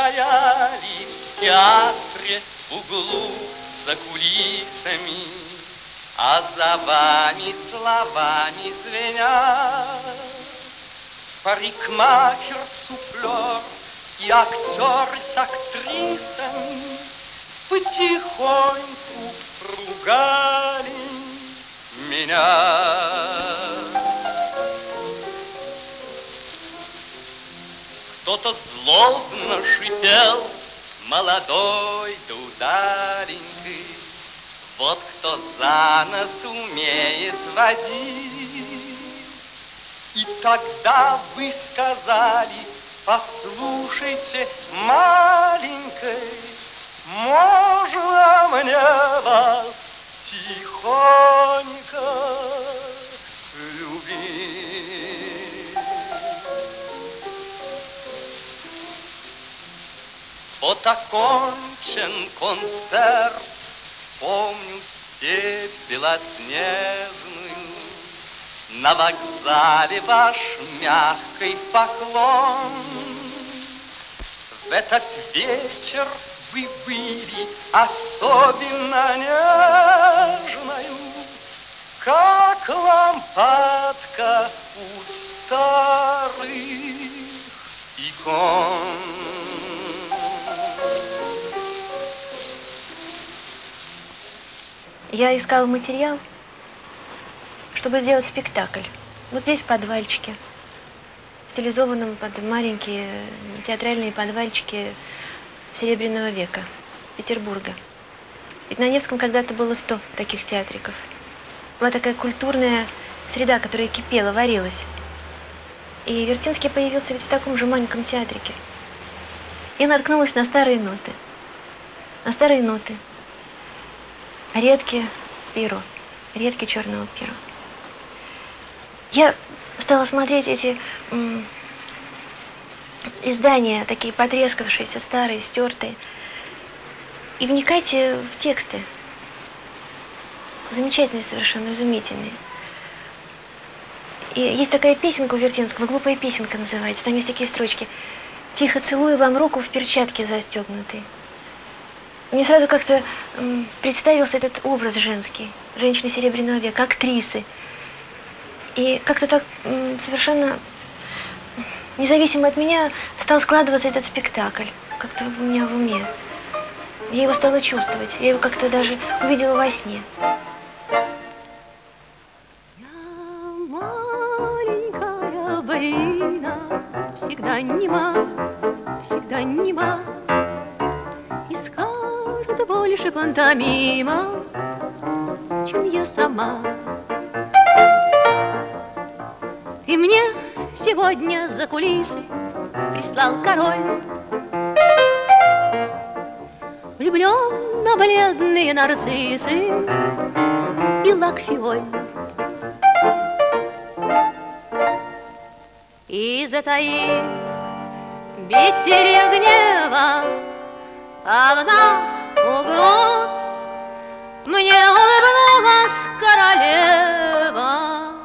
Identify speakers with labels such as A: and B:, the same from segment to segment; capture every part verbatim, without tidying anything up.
A: стояли в театре в углу за кулисами, а за вами словами звенят парикмахер, суфлер и актеры с актрисами потихоньку ругали меня. Кто-то злобно шипел, молодой да удаленький, вот кто за нос умеет водить. И тогда вы сказали: послушайте, маленькой, можно мне вас тихонько любить? Вот окончен концерт, помню степь белоснежную, на вокзале ваш мягкий поклон. В этот вечер вы были особенно нежною, как лампадка у старых икон.
B: Я искала материал, чтобы сделать спектакль. Вот здесь, в подвальчике, стилизованном под маленькие театральные подвальчики Серебряного века Петербурга. Ведь на Невском когда-то было сто таких театриков. Была такая культурная среда, которая кипела, варилась. И Вертинский появился ведь в таком же маленьком театрике. И наткнулась на старые ноты. На старые ноты. Редкие перо. Редкие черного перо. Я стала смотреть эти м, издания, такие потрескавшиеся, старые, стертые, и вникать в тексты. Замечательные совершенно, изумительные. И есть такая песенка у Вертинского, «Глупая песенка» называется. Там есть такие строчки: «Тихо целую вам руку в перчатке застегнутой». Мне сразу как-то м, представился этот образ женский, женщины Серебряного века, актрисы. И как-то так м, совершенно независимо от меня стал складываться этот спектакль. Как-то у меня в уме. Я его стала чувствовать. Я его как-то даже увидела во сне.
C: Я маленькая балерина, всегда нема, всегда нема. И скажет больше пантомима, чем я сама. И мне сегодня за кулисы прислал король влюбленно-бледные нарциссы и лак-фиоль. И затаив бессилие гнева, огна угроз, мне улыбнулась королева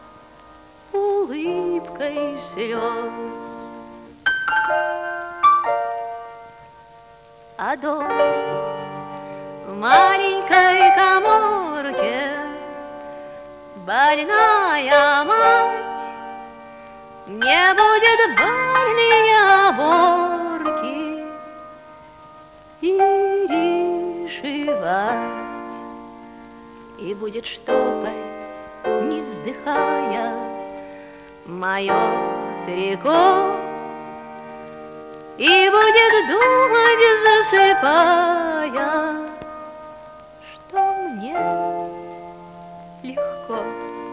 C: улыбкой слез. А дом в маленькой каморке, больная мать не будет больные оборки перешивать, и будет штопать, не вздыхая, мое трико, и будет думать, засыпая, что мне легко.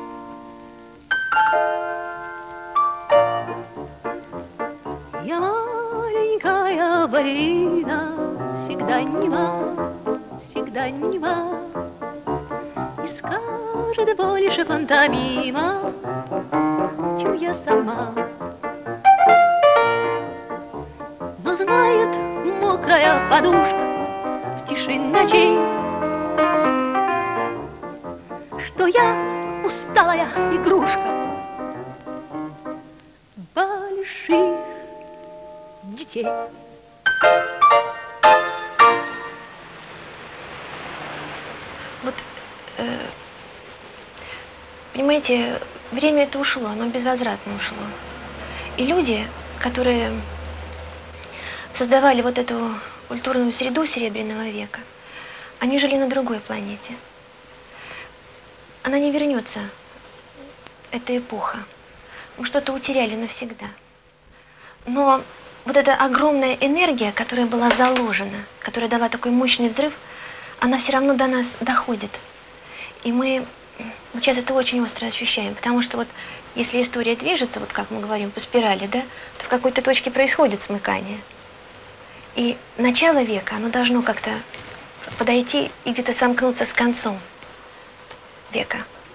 C: Я маленькая балерина, всегда нема, всегда нема, и скажет больше пантомима, чем я сама. Но знает мокрая подушка в тиши ночей, что я усталая игрушка больших детей.
B: Вот, э, понимаете, время это ушло, оно безвозвратно ушло. И люди, которые создавали вот эту культурную среду Серебряного века, они жили на другой планете. Она не вернется, эта эпоха. Мы что-то утеряли навсегда. Но вот эта огромная энергия, которая была заложена, которая дала такой мощный взрыв, она все равно до нас доходит. И мы вот сейчас это очень остро ощущаем, потому что вот если история движется, вот как мы говорим, по спирали, да, то в какой-то точке происходит смыкание. И начало века, оно должно как-то подойти и где-то сомкнуться с концом века.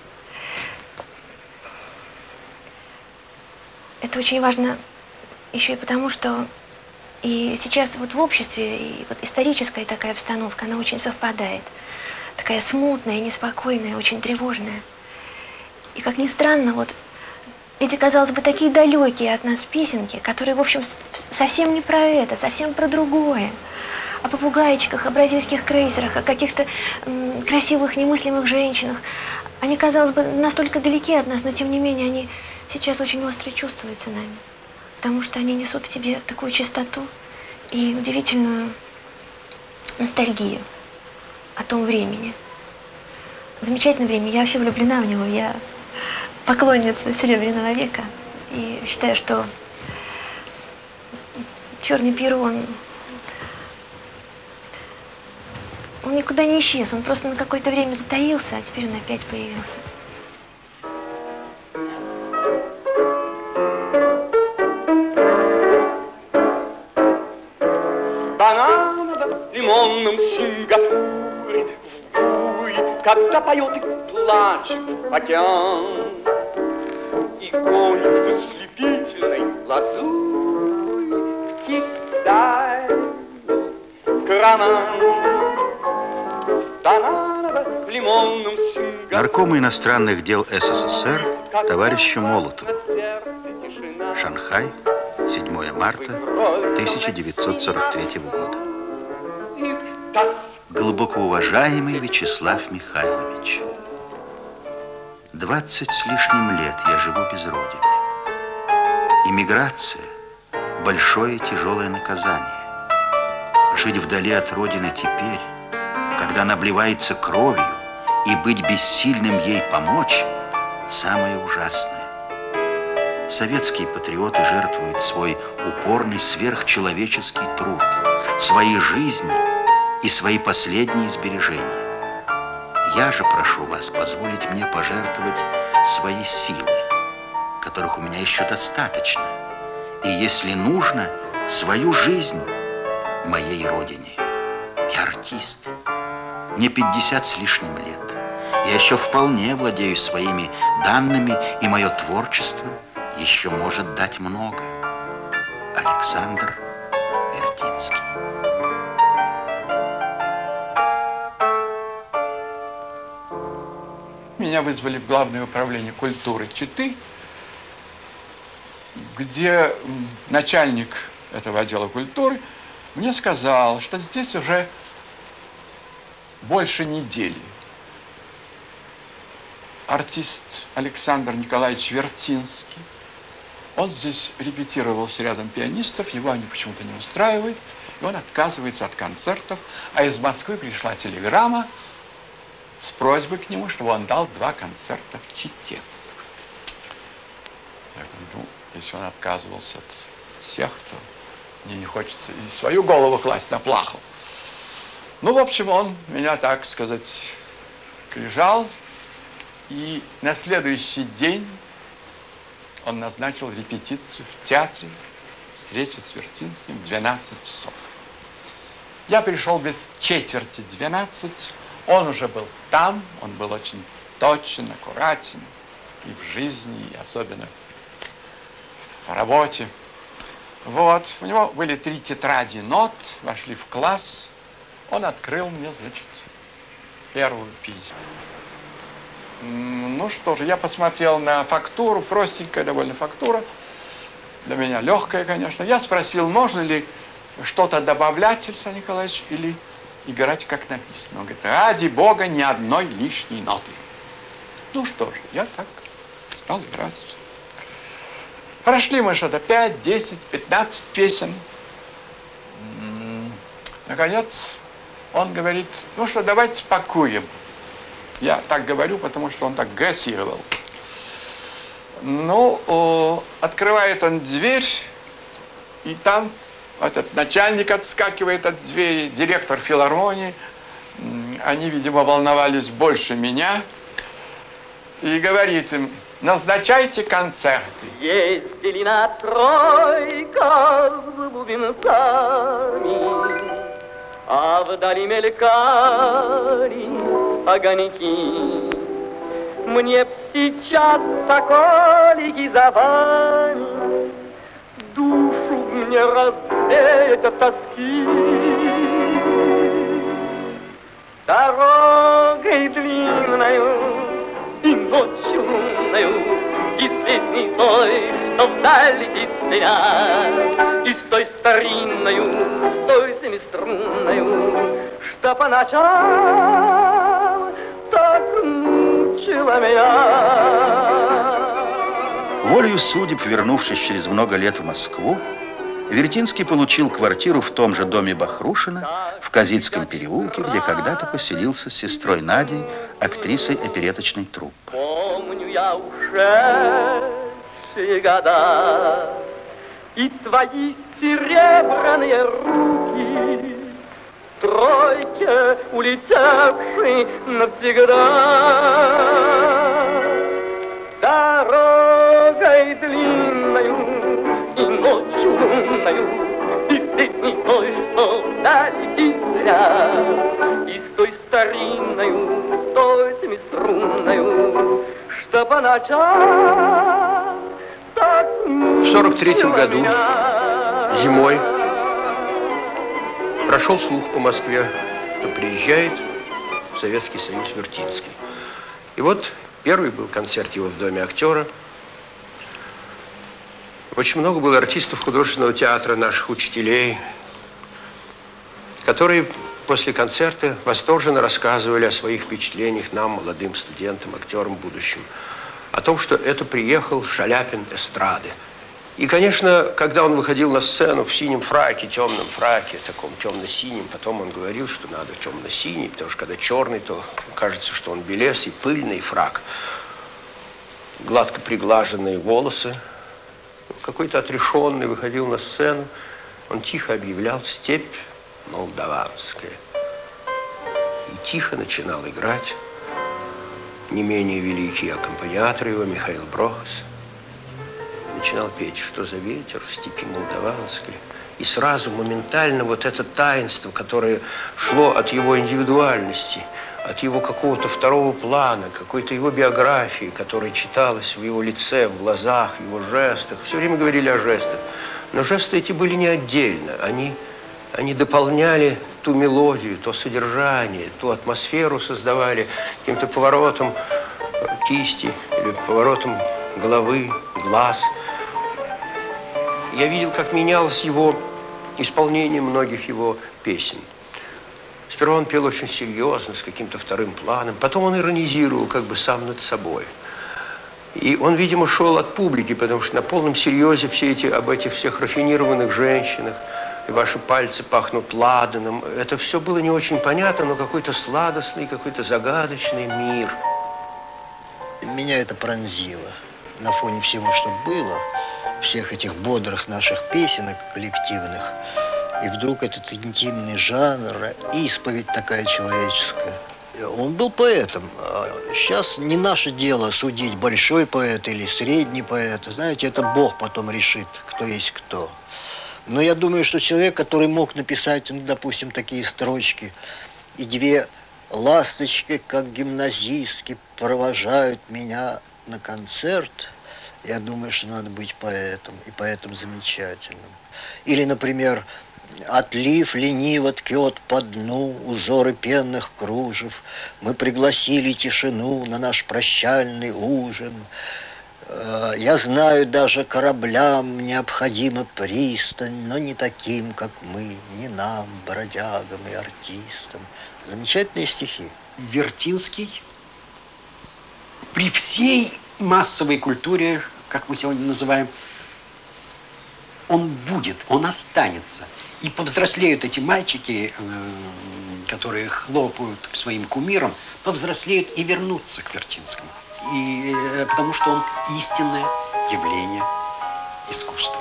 B: Это очень важно еще и потому, что и сейчас вот в обществе и вот историческая такая обстановка, она очень совпадает. Такая смутная, неспокойная, очень тревожная. И как ни странно, вот эти, казалось бы, такие далекие от нас песенки, которые, в общем, совсем не про это, совсем про другое. О попугайчиках, о бразильских крейсерах, о каких-то красивых, немыслимых женщинах. Они, казалось бы, настолько далеки от нас, но тем не менее они сейчас очень остро чувствуются нами. Потому что они несут в себе такую чистоту и удивительную ностальгию о том времени. Замечательное время. Я вообще влюблена в него. Я поклонница Серебряного века. И считаю, что Черный Пиро, он, он никуда не исчез. Он просто на какое-то время затаился, а теперь он опять появился.
D: Лимонном Сингапуре, в буре, когда поет и плачет океан, и гонит в ослепительной лазури птиц дальних караван. В лимонном Сингапуре.
E: Наркому иностранных дел СССР товарищу Молотову. Шанхай, седьмое марта тысяча девятьсот сорок третьего года. Глубоко уважаемый Вячеслав Михайлович, двадцать с лишним лет я живу без родины. Иммиграция – большое тяжелое наказание. Жить вдали от родины теперь, когда она обливается кровью, и быть бессильным ей помочь – самое ужасное. Советские патриоты жертвуют свой упорный сверхчеловеческий труд, свои жизни и свои последние сбережения. Я же прошу вас позволить мне пожертвовать своей силой, которых у меня еще достаточно, и, если нужно, свою жизнь моей родине. Я артист, мне пятьдесят с лишним лет. Я еще вполне владею своими данными, и мое творчество еще может дать много. Александр Вертинский.
F: Меня вызвали в Главное управление культуры Читы, где начальник этого отдела культуры мне сказал, что здесь уже больше недели артист Александр Николаевич Вертинский, он здесь репетировался рядом пианистов, его они почему-то не устраивают, и он отказывается от концертов, а из Москвы пришла телеграмма с просьбой к нему, чтобы он дал два концерта в Чите. Я говорю, ну, если он отказывался от всех, то мне не хочется и свою голову класть на плаху. Ну, в общем, он меня, так сказать, прижал, и на следующий день он назначил репетицию в театре, встреча с Вертинским в двенадцать часов. Я пришел без четверти двенадцать. Он уже был там, он был очень точен, аккуратен и в жизни, и особенно в работе. Вот, у него были три тетради нот, вошли в класс, он открыл мне, значит, первую песню. Ну что же, я посмотрел на фактуру, простенькая довольно фактура, для меня легкая, конечно. Я спросил, можно ли что-то добавлять, Александр Николаевич, или играть, как написано. Он говорит, ради Бога, ни одной лишней ноты. Ну что же, я так стал играть. Прошли мы что-то пять, десять, пятнадцать песен. Наконец, он говорит, ну что, давайте спакуем. Я так говорю, потому что он так гасировал. Ну, о, открывает он дверь, и там этот начальник отскакивает от двери, директор филармонии. Они, видимо, волновались больше меня. И говорит им, назначайте концерты.
A: Ездили на тройках с бубенцами, а вдали мелькали огоньки. Мне б сейчас, соколики, за вами душу мне развеять от тоски. Дорогой длинною и ночью лунною, и с песней той, что вдаль летит меня, и с той старинною, с той семиструнною, что по ночам так мучила меня.
E: Волею судеб, вернувшись через много лет в Москву, Вертинский получил квартиру в том же доме Бахрушина в Козицком переулке, где когда-то поселился с сестрой Надей, актрисой опереточной труппы.
A: Помню я ушедшие года и твои серебряные руки, тройке улетевшей навсегда. Дорогой длинною и ночью лунною, и с песней той, что долетит меня, и с той старинною, с той семиструнною, что по ночам так
G: в сорок третьем году, зимой, прошел слух по Москве, что приезжает в Советский Союз Вертинский. И вот первый был концерт его в Доме актера. Очень много было артистов художественного театра, наших учителей, которые после концерта восторженно рассказывали о своих впечатлениях нам, молодым студентам, актерам будущим, о том, что это приехал Шаляпин эстрады. И, конечно, когда он выходил на сцену в синем фраке, темном фраке, таком темно-синем, потом он говорил, что надо темно-синий, потому что когда черный, то кажется, что он белес, и пыльный фрак, гладко приглаженные волосы. Какой-то отрешенный выходил на сцену, он тихо объявлял «Степь молдаванская». И тихо начинал играть не менее великий аккомпаниатор его Михаил Брохас. Начинал петь «Что за ветер в степи молдаванской». И сразу моментально вот это таинство, которое шло от его индивидуальности, от его какого-то второго плана, какой-то его биографии, которая читалась в его лице, в глазах, в его жестах. Все время говорили о жестах. Но жесты эти были не отдельно. Они, они дополняли ту мелодию, то содержание, ту атмосферу создавали каким-то поворотом кисти или поворотом головы, глаз. Я видел, как менялось его исполнение многих его песен. Сперва он пел очень серьезно, с каким-то вторым планом. Потом он иронизировал как бы сам над собой. И он, видимо, шел от публики, потому что на полном серьезе все эти, об этих всех рафинированных женщинах, и ваши пальцы пахнут ладаном. Это все было не очень понятно, но какой-то сладостный, какой-то загадочный мир.
H: Меня это пронзило. На фоне всего, что было, всех этих бодрых наших песенок коллективных, и вдруг этот интимный жанр, исповедь такая человеческая. Он был поэтом. Сейчас не наше дело судить, большой поэт или средний поэт. Знаете, это Бог потом решит, кто есть кто. Но я думаю, что человек, который мог написать, ну, допустим, такие строчки, и две ласточки, как гимназистки, провожают меня на концерт, я думаю, что надо быть поэтом, и поэтом замечательным. Или, например, отлив лениво ткет по дну узоры пенных кружев. Мы пригласили тишину на наш прощальный ужин. Я знаю, даже кораблям необходима пристань, но не таким, как мы, не нам, бродягам и артистам. Замечательные стихи.
I: Вертинский при всей массовой культуре, как мы сегодня называем, он будет, он останется. И повзрослеют эти мальчики, которые хлопают к своим кумирам, повзрослеют и вернутся к Вертинскому. И, потому что он истинное явление искусства.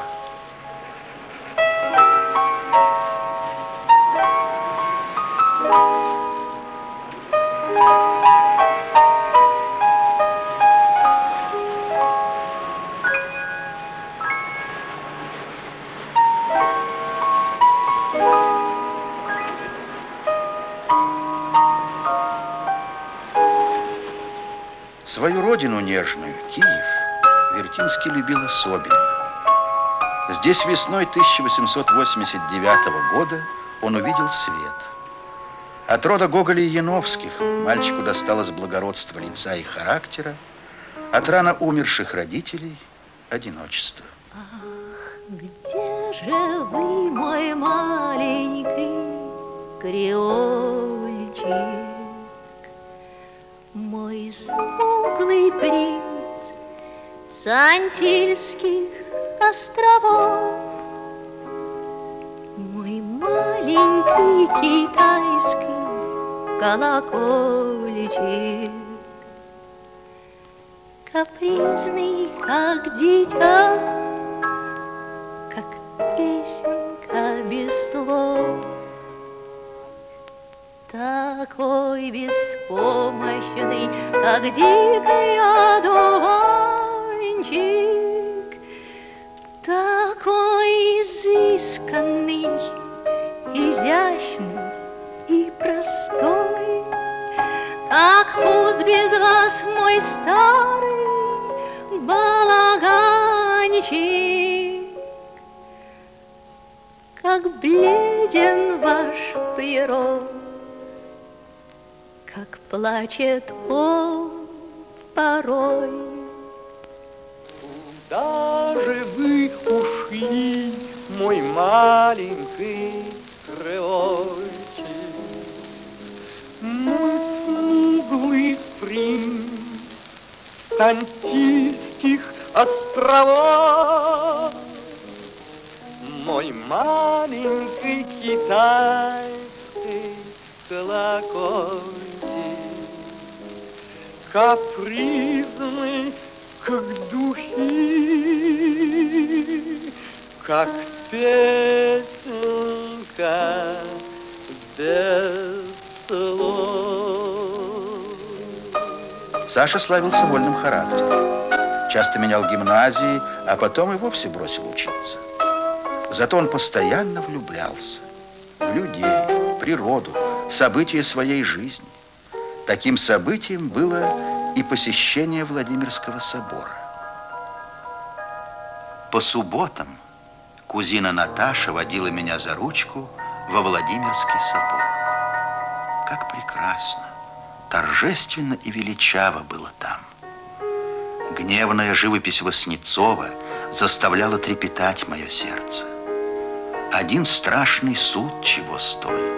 E: Свою родину нежную, Киев, Вертинский любил особенно. Здесь весной тысяча восемьсот восемьдесят девятого года он увидел свет. От рода Гоголя и Яновских мальчику досталось благородство лица и характера, от рано умерших родителей – одиночество.
C: Ах, где же вы, мой маленький креольчик, мой смуглый принц с Антильских островов, мой маленький китайский колокольчик, капризный, как дитя, как песенка без слов, такой беспомощный, как дикий одуванчик, такой изысканный, изящный и простой, как пуст без вас мой старый балаганчик, как бледен ваш прирост, как плачет он порой.
A: Куда же вы ушли, мой маленький креольчик, мой смуглый принц с Антильских островов, мой маленький китайский колокольчик, капризный, как духи, как песенка без слов.
E: Саша славился вольным характером. Часто менял гимназии, а потом и вовсе бросил учиться. Зато он постоянно влюблялся в людей, в природу, события своей жизни. Таким событием было и посещение Владимирского собора. По субботам кузина Наташа водила меня за ручку во Владимирский собор. Как прекрасно, торжественно и величаво было там. Гневная живопись Васнецова заставляла трепетать мое сердце. Один страшный суд чего стоил.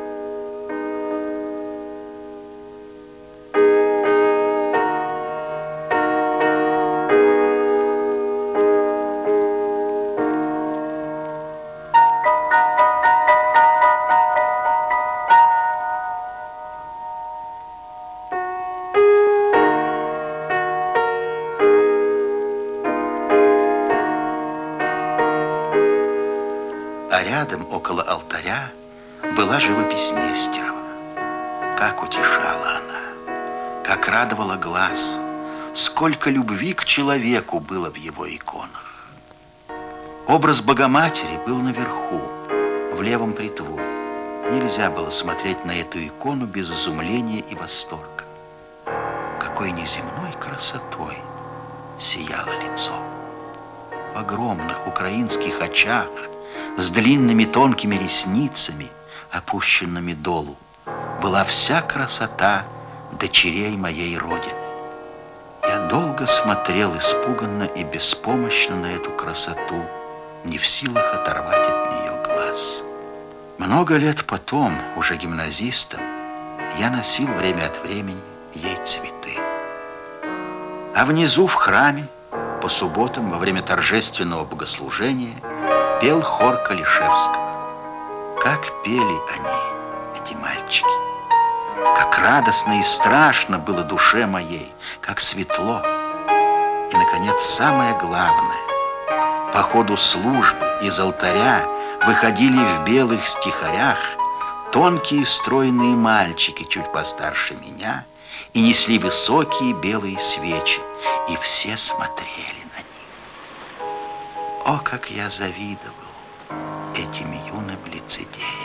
E: А рядом, около алтаря, была живопись Нестерова. Как утешала она, как радовала глаз, сколько любви к человеку было в его иконах. Образ Богоматери был наверху, в левом притворе. Нельзя было смотреть на эту икону без изумления и восторга. Какой неземной красотой сияло лицо. В огромных украинских очах, с длинными тонкими ресницами, опущенными долу, была вся красота дочерей моей Родины. И от долго смотрел испуганно и беспомощно на эту красоту, не в силах оторвать от нее глаз. Много лет потом, уже гимназистом, я носил время от времени ей цветы. А внизу в храме по субботам во время торжественного богослужения пел хор Калишевского. Как пели они, эти мальчики! Как радостно и страшно было душе моей, как светло. И, наконец, самое главное. По ходу службы из алтаря выходили в белых стихарях тонкие стройные мальчики, чуть постарше меня, и несли высокие белые свечи, и все смотрели на них. О, как я завидовал этим юным лицедеям!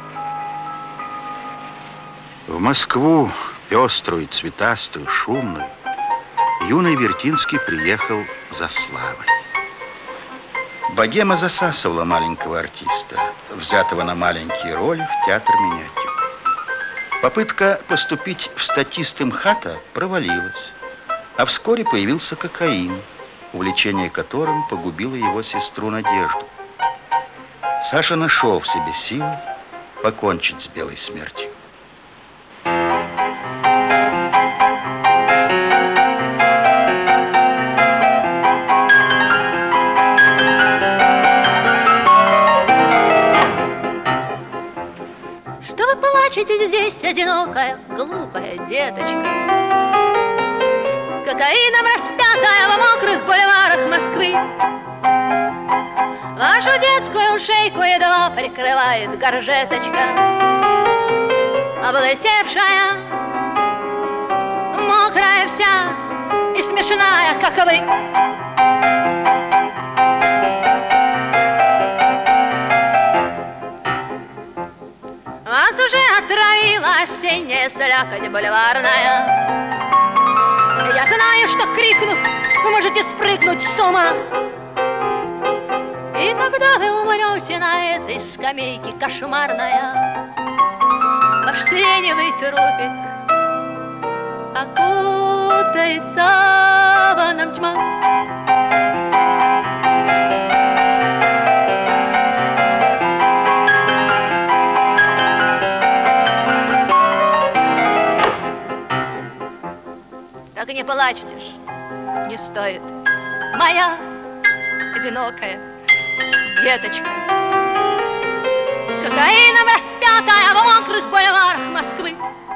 E: В Москву, пеструю, цветастую, шумную, юный Вертинский приехал за славой. Богема засасывала маленького артиста, взятого на маленькие роли в театр миниатюр. Попытка поступить в статисты МХАТа провалилась, а вскоре появился кокаин, увлечение которым погубило его сестру Надежду. Саша нашел в себе силы покончить с белой смертью.
C: Здесь одинокая, глупая деточка, кокаином распятая в мокрых бульварах Москвы. Вашу детскую шейку едва прикрывает горжеточка, облысевшая, мокрая вся и смешная, как вы. Вас уже отравила осенняя слякоть бульварная. Я знаю, что, крикнув, вы можете спрыгнуть с ума. И когда вы умрете на этой скамейке кошмарная, ваш сиреневый трупик окутается ваном тьма. Так и не плачьте ж, не стоит, моя одинокая деточка, кокаином распятая в мокрых бульварах Москвы.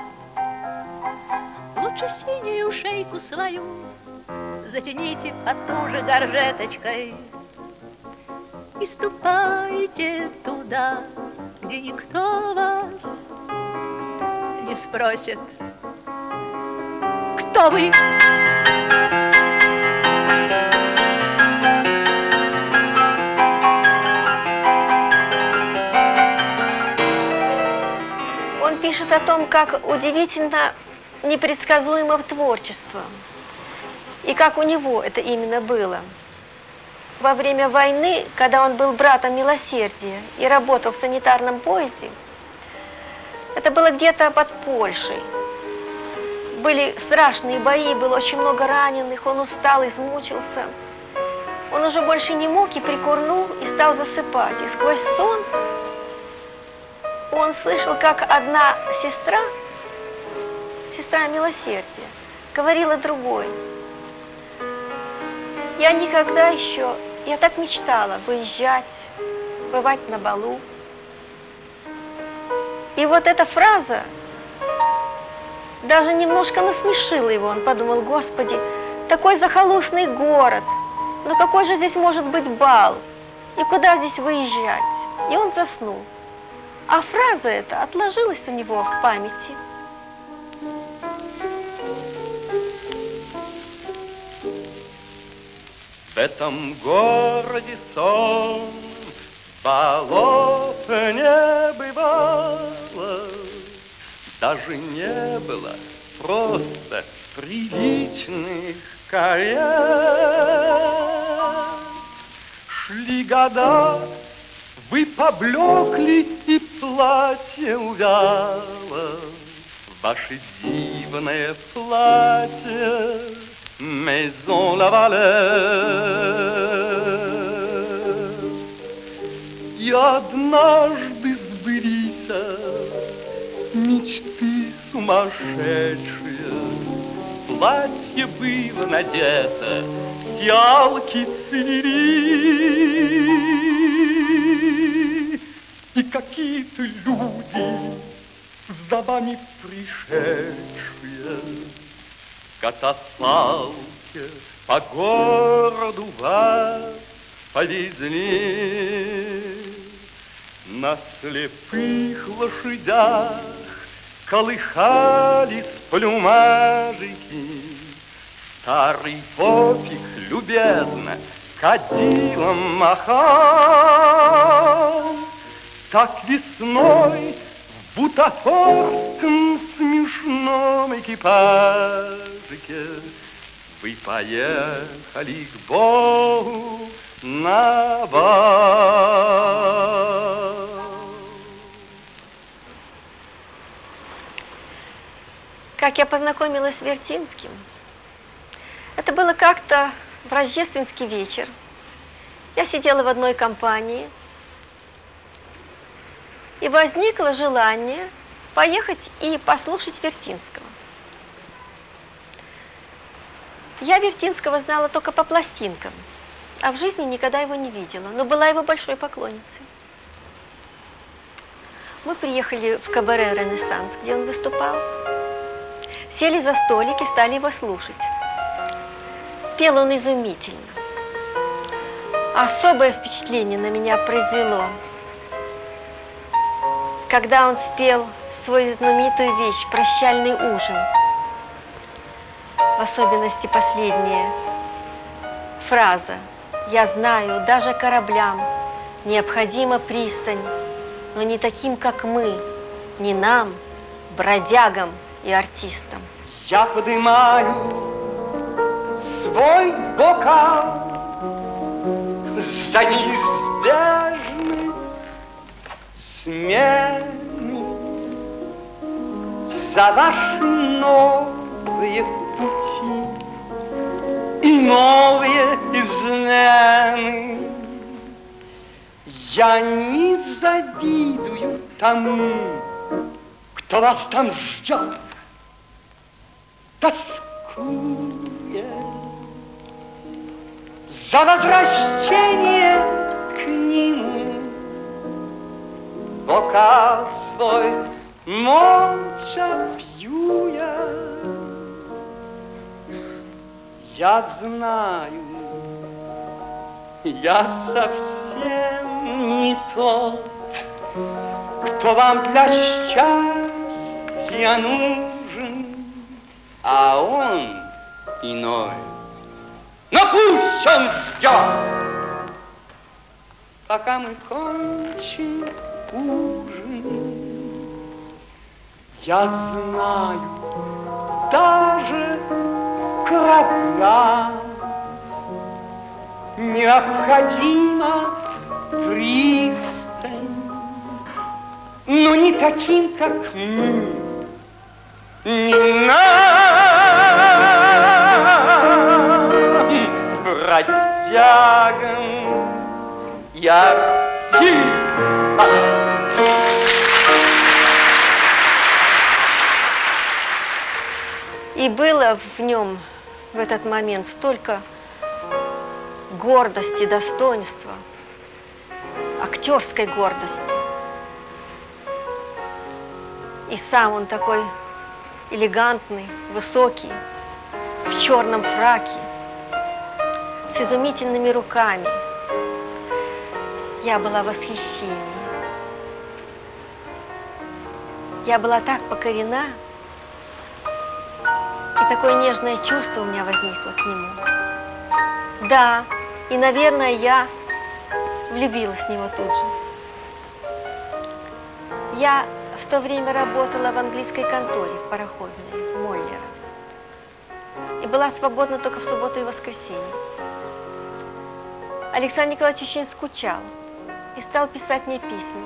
C: Лучше синюю шейку свою затяните потуже горжеточкой и ступайте туда, где никто вас не спросит, кто вы.
B: Он пишет о том, как удивительно непредсказуемо творчество, и как у него это именно было. Во время войны, когда он был братом милосердия и работал в санитарном поезде, это было где-то под Польшей. Были страшные бои, было очень много раненых, он устал, измучился. Он уже больше не мог и прикурнул, и стал засыпать. И сквозь сон он слышал, как одна сестра, сестра милосердия, говорила другой: я никогда еще, я так мечтала выезжать, бывать на балу. И вот эта фраза даже немножко насмешила его. Он подумал: Господи, такой захолустный город, но какой же здесь может быть бал? И куда здесь выезжать? И он заснул. А фраза эта отложилась у него в памяти.
A: В этом городе сон балов не бывало, даже не было просто приличных карет. Шли года, вы поблекли, и платье увяло. Ваше дивное платье Maison la Valeur. И однажды сбылись мечты сумасшедшие. Платье было надето, фиалки цвели, и какие-то люди за вами пришедшие в катафалке по городу вас повезли. На слепых лошадях колыхались плюмажики. Старый попик любезно кадилом махал. Так весной в бутафорском смешном экипажике вы поехали к Богу на бал.
J: Как я познакомилась с Вертинским? Это было как-то в рождественский вечер. Я сидела в одной компании, и возникло желание поехать и послушать Вертинского. Я Вертинского знала только по пластинкам, а в жизни никогда его не видела, но была его большой поклонницей. Мы приехали в кабаре «Ренессанс», где он выступал, сели за столик и стали его слушать. Пел он изумительно. Особое впечатление на меня произвело, когда он спел свою знаменитую вещь «Прощальный ужин». В особенности последняя фраза: «Я знаю, даже кораблям необходима пристань, но не таким, как мы, не нам, бродягам и артистам».
D: Я поднимаю свой бокал за неизбежность смены, за ваши новые пути и новые измены. Я не завидую тому, кто вас там ждет, тоскуя за возвращение к нему. Бокал свой молча пью я. Я знаю, я совсем не тот, кто вам для счастья нужен, а он иной. Но пусть он ждет, пока мы кончим ужин. Я знаю, даже корабля необходима пристань, но не таким, как мы, не нам, бродягам и артистам.
J: И было в нем в этот момент столько гордости, достоинства, актерской гордости. И сам он такой элегантный, высокий, в черном фраке, с изумительными руками. Я была в восхищении. Я была так покорена, и такое нежное чувство у меня возникло к нему. Да, и, наверное, я влюбилась в него тут же. Я в то время работала в английской конторе, в пароходной, Моллера. И была свободна только в субботу и воскресенье. Александр Николаевич очень скучал и стал писать мне письма.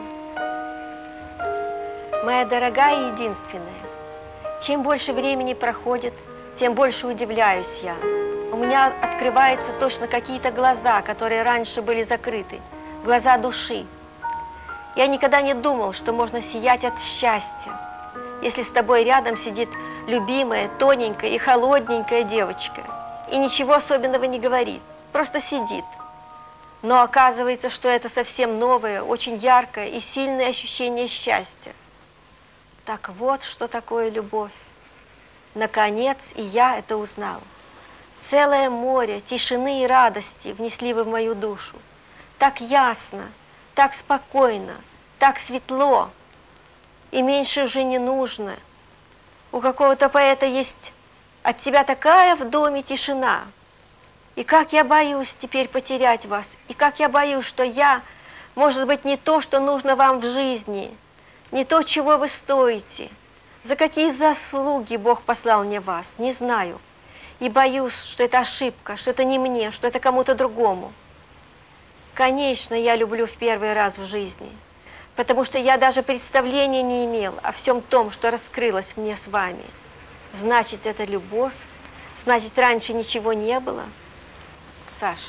J: «Моя дорогая и единственная, чем больше времени проходит, тем больше удивляюсь я. у меня открываются точно какие-то глаза, которые раньше были закрыты, глаза души. Я никогда не думал, что можно сиять от счастья, если с тобой рядом сидит любимая, тоненькая и холодненькая девочка, и ничего особенного не говорит, просто сидит. Но оказывается, что это совсем новое, очень яркое и сильное ощущение счастья. Так вот, что такое любовь. Наконец, и я это узнал. Целое море тишины и радости внесли вы в мою душу. Так ясно, так спокойно, так светло. И меньше уже не нужно. У какого-то поэта есть от тебя такая в доме тишина. И как я боюсь теперь потерять вас, и как я боюсь, что я, может быть, не то, что нужно вам в жизни, не то, чего вы стоите, за какие заслуги Бог послал мне вас, не знаю. И боюсь, что это ошибка, что это не мне, что это кому-то другому. Конечно, я люблю в первый раз в жизни, потому что я даже представления не имел о всем том, что раскрылось мне с вами. Значит, это любовь, значит, раньше ничего не было. Саша.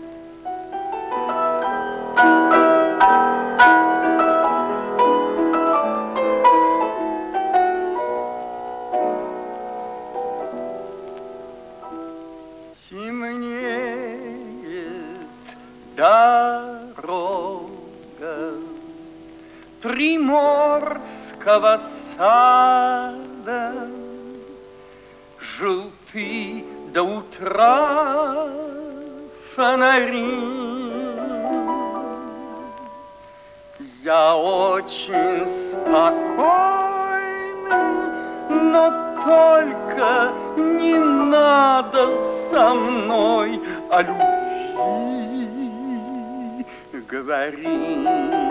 A: Темнеет дорога приморского сада, желты до утра фонари. Я очень спокойный, но только не надо со мной о любви говорить.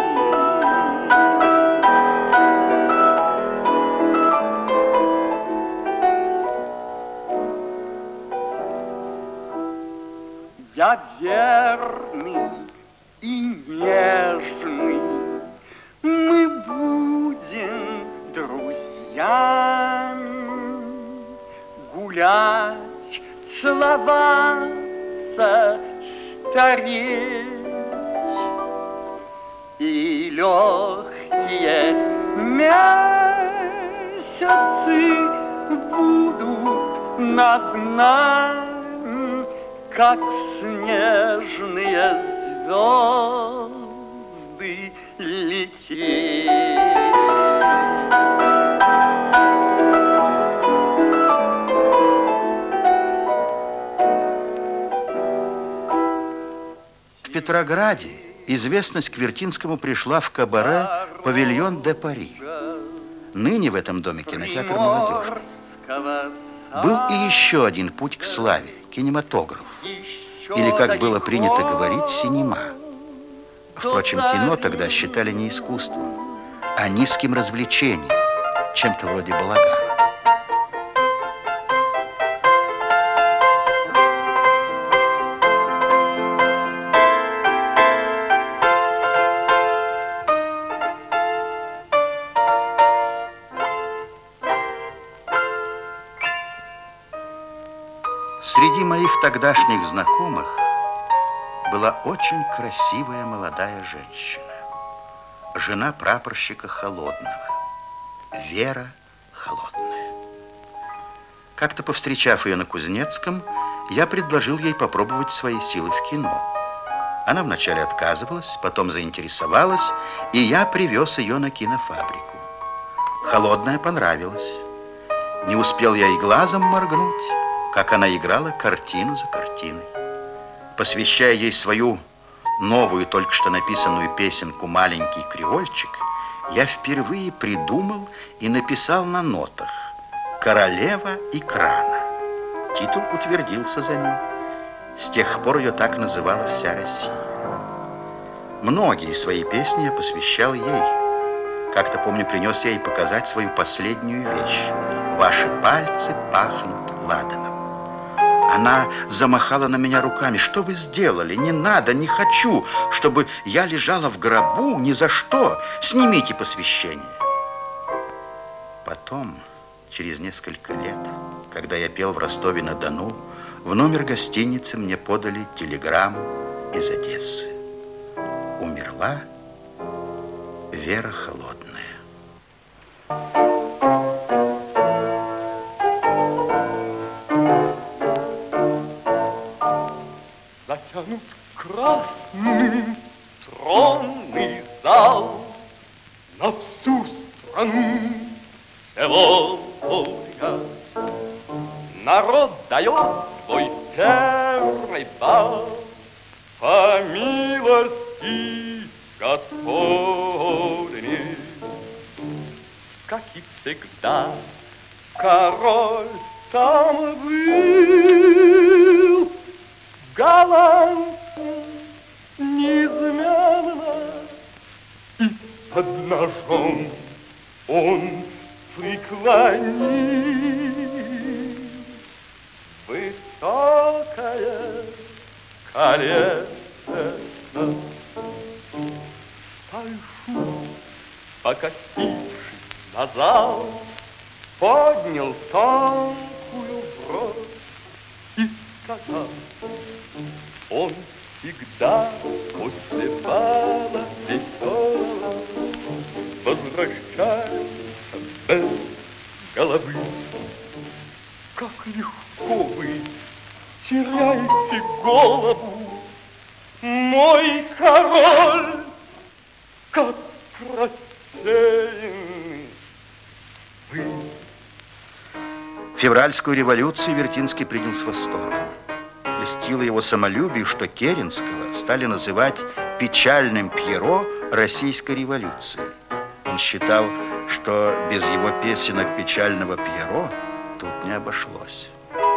A: Я верный и нежный, мы будем друзьями, гулять, целоваться, стареть. И легкие месяцы будут над нами, как снежные звезды лететь.
E: В Петрограде известность Квертинскому пришла в кабаре «Павильон де Пари». Ныне в этом доме кинотеатр «Молодежный». Был и еще один путь к славе – кинематограф. Или, как было принято говорить, синема. Впрочем, кино тогда считали не искусством, а низким развлечением, чем-то вроде балагана. Среди моих тогдашних знакомых была очень красивая молодая женщина, жена прапорщика Холодного, Вера Холодная. Как-то повстречав ее на Кузнецком, я предложил ей попробовать свои силы в кино. Она вначале отказывалась, потом заинтересовалась, и я привез ее на кинофабрику. Холодная понравилась. Не успел я и глазом моргнуть, как она играла картину за картиной. Посвящая ей свою новую, только что написанную песенку «Маленький креольчик», я впервые придумал и написал на нотах «Королева экрана». Титул утвердился за ней. С тех пор ее так называла вся Россия. Многие свои песни я посвящал ей. Как-то, помню, принес я ей показать свою последнюю вещь. «Ваши пальцы пахнут ладаном». Она замахала на меня руками. «Что вы сделали? Не надо, не хочу, чтобы я лежала в гробу, ни за что. Снимите посвящение». Потом, через несколько лет, когда я пел в Ростове-на-Дону, В номер гостиницы мне подали телеграмму из Одессы. Умерла Вера Холодная.
A: Затянут красным тронный зал на всю страну сегодня. Народ дает свой первый бал по милости Господней. Как и всегда, король там был галантно, неизменно, и под ножом он преклонил высокое колено. Тайфун, покатившись на зал, поднял тонкую бровь и сказал: он всегда после бала веселого возвращается без головы. Как легко вы теряете голову, мой король, как рассеянный вы.
E: Февральскую революцию Вертинский принял с восторгом. Льстило его самолюбию, что Керенского стали называть печальным Пьеро российской революции. Он считал, что без его песенок печального Пьеро тут не обошлось.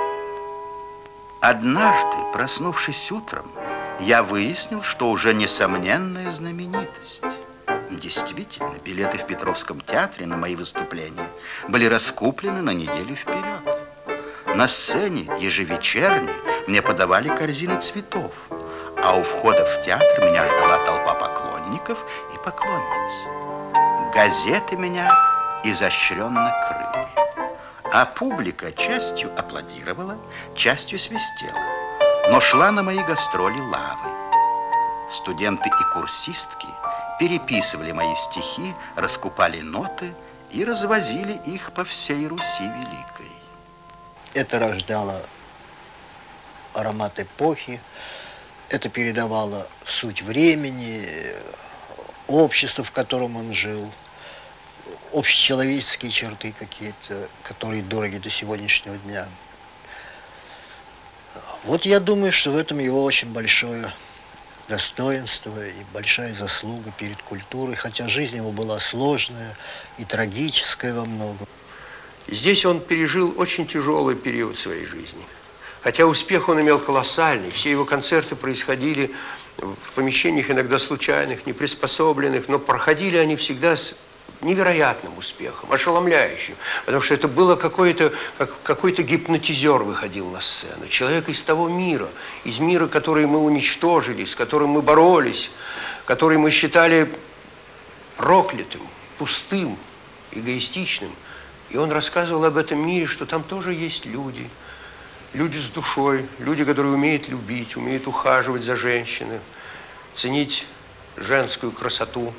E: Однажды, проснувшись утром, я выяснил, что уже несомненная знаменитость. Действительно, билеты в Петровском театре на мои выступления были раскуплены на неделю вперед. На сцене ежевечерне мне подавали корзины цветов, а у входа в театр меня ждала толпа поклонников и поклонниц. Газеты меня изощренно крыли, а публика частью аплодировала, частью свистела, но шла на мои гастроли лавой. Студенты и курсистки переписывали мои стихи, раскупали ноты и развозили их по всей Руси Великой.
H: Это рождало аромат эпохи, это передавало суть времени, общество, в котором он жил, общечеловеческие черты какие-то, которые дороги до сегодняшнего дня. Вот я думаю, что в этом его очень большое достоинство и большая заслуга перед культурой, хотя жизнь его была сложная и трагическая во многом.
G: Здесь он пережил очень тяжелый период своей жизни. Хотя успех он имел колоссальный, все его концерты происходили в помещениях иногда случайных, неприспособленных, но проходили они всегда с невероятным успехом, ошеломляющим, потому что это было какой-то, как, какой-то гипнотизер выходил на сцену, человек из того мира, из мира, который мы уничтожили, с которым мы боролись, который мы считали проклятым, пустым, эгоистичным. И он рассказывал об этом мире, что там тоже есть люди, люди с душой, люди, которые умеют любить, умеют ухаживать за женщиной, ценить женскую красоту.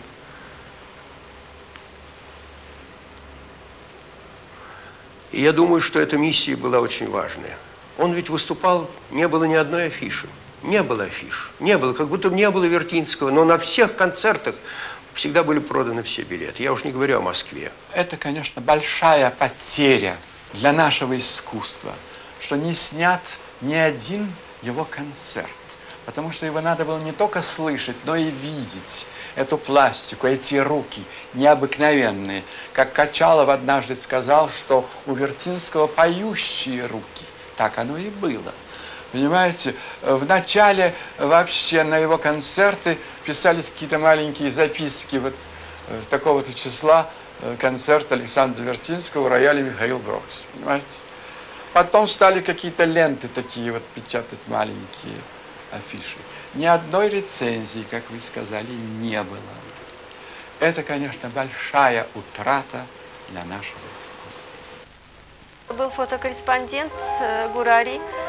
G: И я думаю, что эта миссия была очень важная. Он ведь выступал, не было ни одной афиши. Не было афиш. Не было, как будто не было Вертинского. Но на всех концертах всегда были проданы все билеты. Я уж не говорю о Москве.
F: Это, конечно, большая потеря для нашего искусства, что не снят ни один его концерт. Потому что его надо было не только слышать, но и видеть. Эту пластику, эти руки необыкновенные. Как Качалов однажды сказал, что у Вертинского поющие руки. Так оно и было. Понимаете, вначале вообще на его концерты писались какие-то маленькие записки. Вот такого-то числа концерт Александра Вертинского в рояле Михаил Грокс. Понимаете? Потом стали какие-то ленты такие вот печатать маленькие афиши. Ни одной рецензии, как вы сказали, не было. Это, конечно, большая утрата для нашего искусства.
J: Был фотокорреспондент Гурари.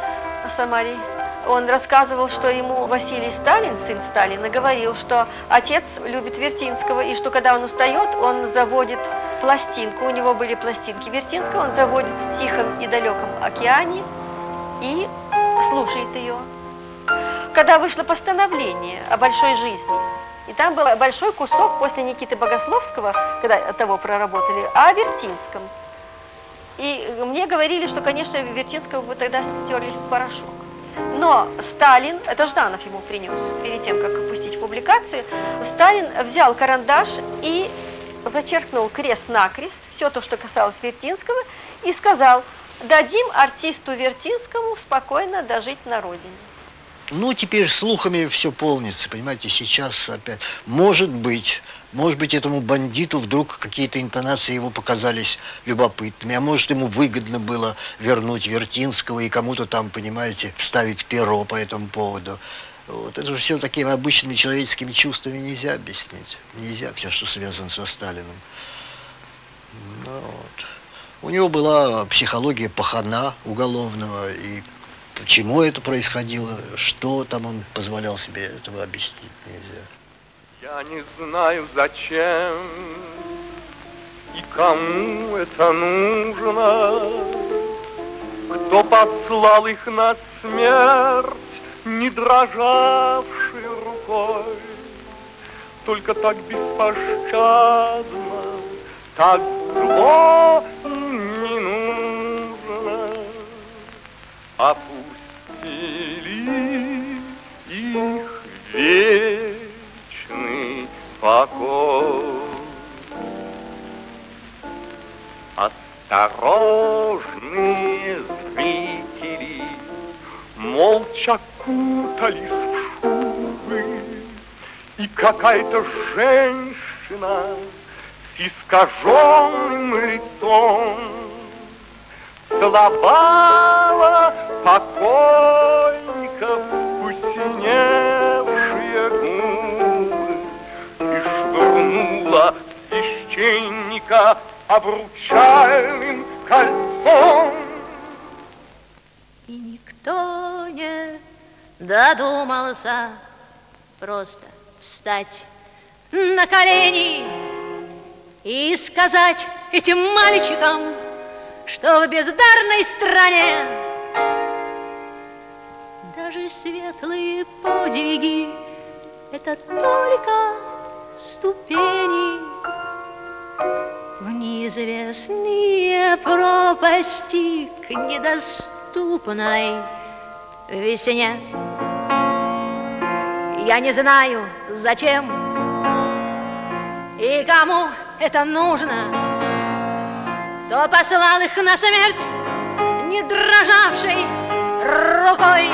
J: в Самаре. Он рассказывал, что ему Василий Сталин, сын Сталина, говорил, что отец любит Вертинского, и что когда он устает, он заводит пластинку. У него были пластинки Вертинского, он заводит в тихом и далеком океане и слушает ее. Когда вышло постановление о большой жизни, и там был большой кусок после Никиты Богословского, когда того проработали, о Вертинском. И мне говорили, что, конечно, Вертинского бы тогда стерли в порошок. Но Сталин, это Жданов ему принес, перед тем, как пустить в публикацию, Сталин взял карандаш и зачеркнул крест-накрест все то, что касалось Вертинского, и сказал: дадим артисту Вертинскому спокойно дожить на родине.
H: Ну, теперь слухами все полнится, понимаете, сейчас опять. Может быть, может быть, этому бандиту вдруг какие-то интонации его показались любопытными, а может, ему выгодно было вернуть Вертинского и кому-то там, понимаете, вставить перо по этому поводу. Вот. Это же все такими обычными человеческими чувствами нельзя объяснить. Нельзя все, что связано со Сталиным. Ну, вот. У него была психология пахана уголовного, и почему это происходило, что там он позволял себе, этого объяснить нельзя.
A: Я не знаю, зачем и кому это нужно, кто послал их на смерть, не дрожавшей рукой, только так беспощадно, так зло не нужно. Опустили их вечный покой. Осторожные зрители молча кутались в шубы, и какая-то женщина с искаженным лицом целовала покойников посиневшие губы и швырнула священника обручальным кольцом.
C: И никто не додумался просто встать на колени и сказать этим мальчикам, что в бездарной стране даже светлые подвиги — это только ступени в неизвестные пропасти к недоступной весне. Я не знаю, зачем и кому это нужно, кто послал их на смерть не дрожавшей рукой,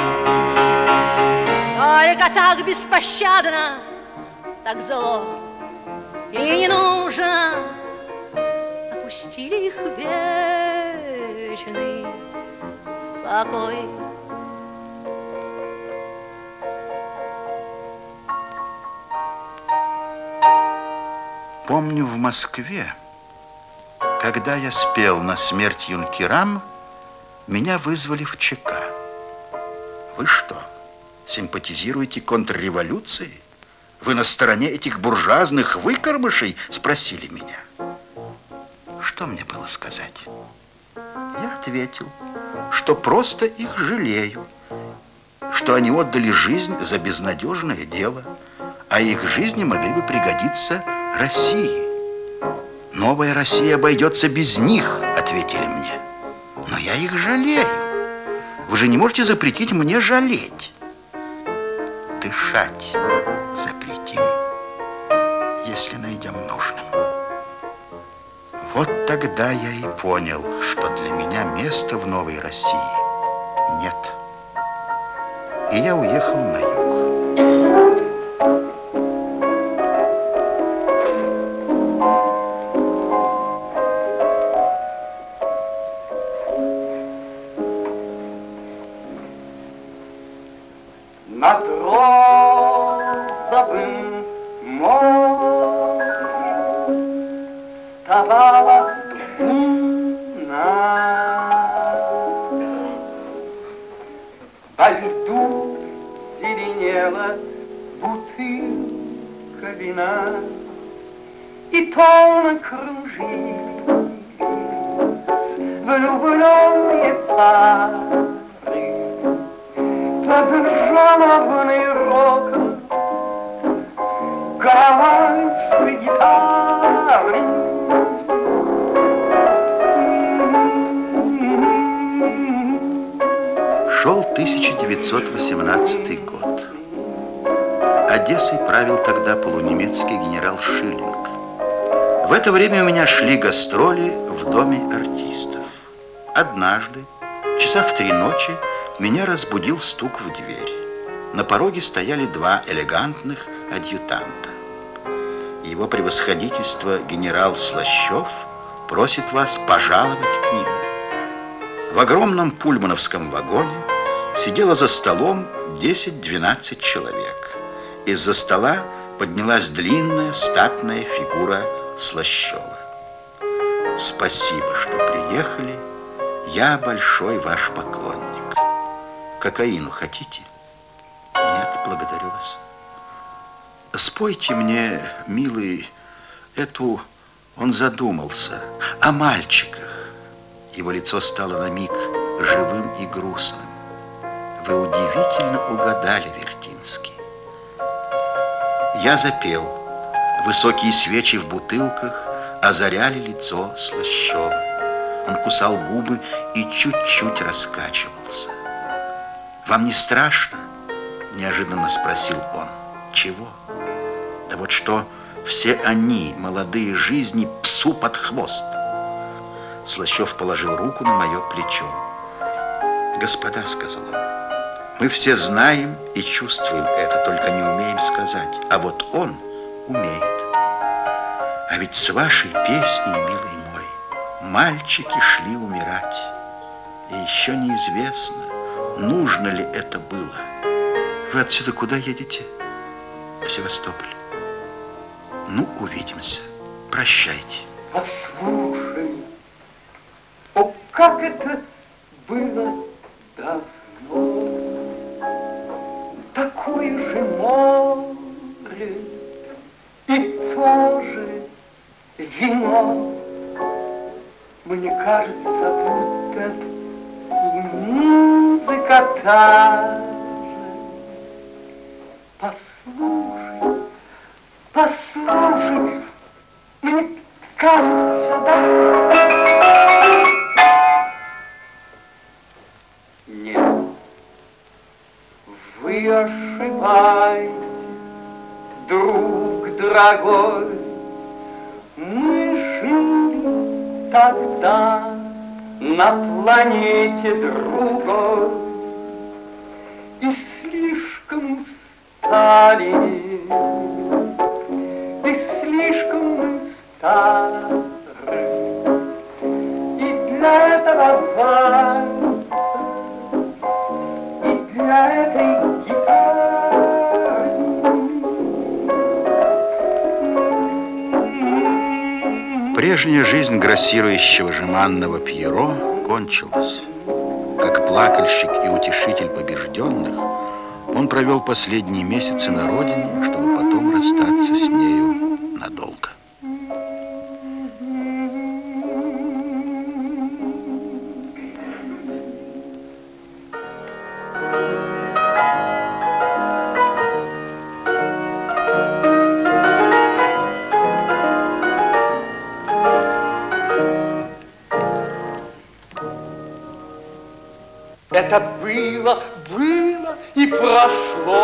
C: только так беспощадно, так зло и не нужно. Опустили их в вечный покой.
E: Помню, в Москве, когда я спел на смерть юнкерам, меня вызвали в ЧК. Вы что, симпатизируете контрреволюции? Вы на стороне этих буржуазных выкормышей? Спросили меня. Что мне было сказать? Я ответил, что просто их жалею, что они отдали жизнь за безнадежное дело, а их жизни могли бы пригодиться России. Новая Россия обойдется без них, ответили мне. Но я их жалею. Вы же не можете запретить мне жалеть. Дышать запретим, если найдем нужным. Вот тогда я и понял, что для меня места в новой России нет. И я уехал на юг.
D: Над розовым морем вставала луна.
A: по льду зеленела бутылка вина, и тонко кружились влюбленные пары под жалобный рокот голландской гитары.
E: Шел тысяча девятьсот восемнадцатый год. Одессой правил тогда полунемецкий генерал Шиллинг. В это время у меня шли гастроли в доме артистов. Однажды, часа в три ночи, меня разбудил стук в дверь. На пороге стояли два элегантных адъютанта. Его превосходительство генерал Слащев просит вас пожаловать к нему. В огромном пульмановском вагоне сидело за столом десять-двенадцать человек. Из-за стола поднялась длинная статная фигура Слащева. Спасибо, что приехали. Я большой ваш поклонник. Кокаину хотите? Нет, благодарю вас. Спойте мне, милый, эту... Он задумался о мальчиках. Его лицо стало на миг живым и грустным. Вы удивительно угадали, Вертинский. Я запел. Высокие свечи в бутылках озаряли лицо Слащева. Он кусал губы и чуть-чуть раскачивался. «Вам не страшно?» – неожиданно спросил он. «Чего?» «Да вот что все они, молодые жизни, псу под хвост». Слащев положил руку на мое плечо. «Господа», — сказал он, — «мы все знаем и чувствуем это, только не умеем сказать. А вот он умеет. А ведь с вашей песней, милый мой, мальчики шли умирать. И еще неизвестно, нужно ли это было. Вы отсюда куда едете?» «В Севастополь». «Ну, увидимся. Прощайте».
A: Послушай, о, как это было давно, такое же море и тоже вино. Мне кажется, будто и музыка та же. Послушай, послушай, мне кажется, да? Нет, вы ошибаетесь, друг дорогой. Мы жили тогда на планете другой и слишком устали, и слишком мы стары, и для этого вальса, и для этой гитары.
E: Прежняя жизнь грассирующего жеманного Пьеро кончилась. Как плакальщик и утешитель побежденных, он провел последние месяцы на родине, чтобы потом расстаться с нею надолго.
A: Это было, было и прошло.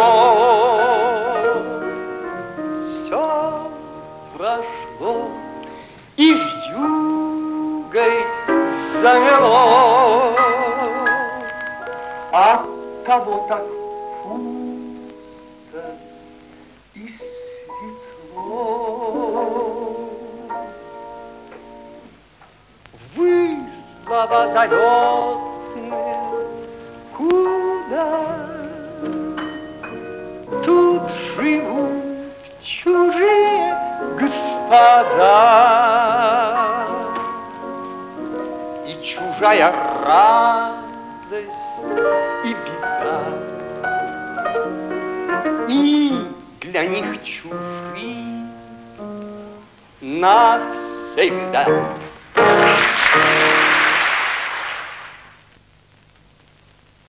A: Все прошло, и вьюгой замело. Оттого так пусто и светло. Вы, слова залетные, куда тут живут чужие господа, и чужая радость, и беда. для них чужие навсегда.